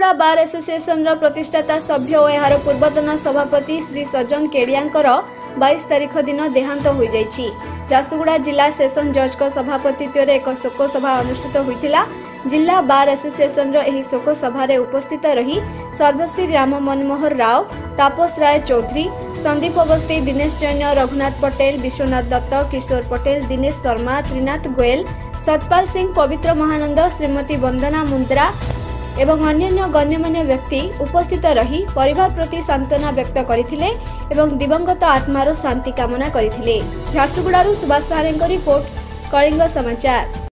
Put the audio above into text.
Jharsuguda bar association प्रतिष्ठाता सभ्य और यार पूर्वतन सभापति श्री सज्जन केडियांकर 22 तारिख दिन देहांत हो जाइछि। झारसुगुड़ा जिला सेशन जज को सभापतित्व रे एक शोक सभा अनुष्ठित होइतिला। जिला बार एसोसिएशन एही शोक सभा रे उपस्थित रही सर्वश्री राम मनमोहर राव, तापस राय चौधरी, संदीप अवस्थी, दिनेश जैन, रघुनाथ पटेल, विश्वनाथ दत्त, किशोर पटेल, दिनेश शर्मा, त्रिनाथ गोयल, सतपाल सिंह, पवित्र महानंद, श्रीमती वंदना मुंद्रा एवं अन्य गण्यमान्य व्यक्ति उपस्थित रही परिवार प्रति सांत्वना व्यक्त करथिले एवं दिवंगत आत्मार शांति कामना करथिले। झारसुगुड़ारू सुभाष सारेंको रिपोर्ट, कलिंग समाचार।